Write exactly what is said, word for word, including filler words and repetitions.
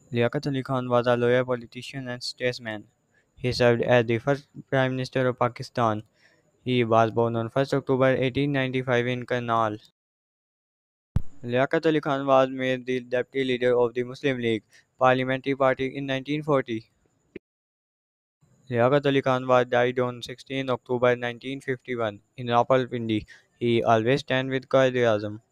Liaquat Ali Khan was a lawyer, politician, and statesman. He served as the first Prime Minister of Pakistan. He was born on first October eighteen ninety-five in Karnal. Liaquat Ali Khan was made the deputy leader of the Muslim League parliamentary party in nineteen forty. Liaquat Ali Khan was died on sixteenth October nineteen fifty-one in Rawalpindi. He always stand with Quaid-e-Azam.